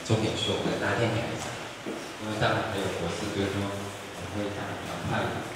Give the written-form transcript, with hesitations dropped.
重点是我们的那天改造，因为当然还有博士哥说我会打谈判。